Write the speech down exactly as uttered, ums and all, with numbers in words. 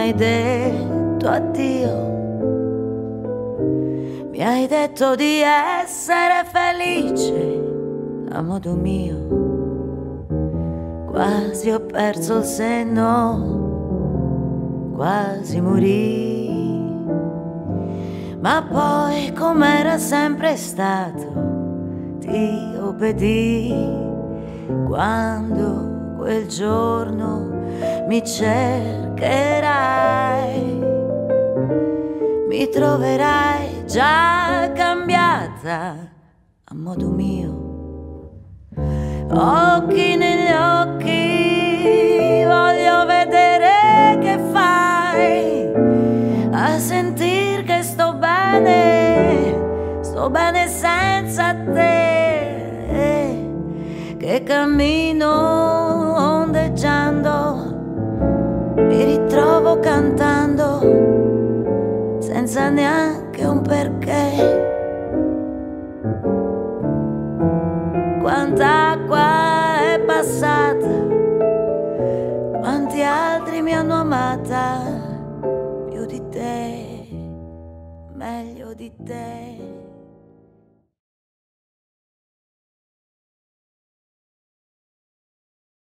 hai detto addio. Mi hai detto di essere felice a modo mio. Quasi ho perso il senno, quasi morì. Ma poi, com'era sempre stato, ti obbedì. Quando quel giorno mi cercherai, mi troverai già cambiata a modo mio. Occhi negli occhi, voglio vedere che fai, a sentir che sto bene, sto bene senza te, che cammino ondeggiando, mi ritrovo cantando, senza neanche un perché. Quanta acqua è passata, quanti altri mi hanno amata, più di te, meglio di te.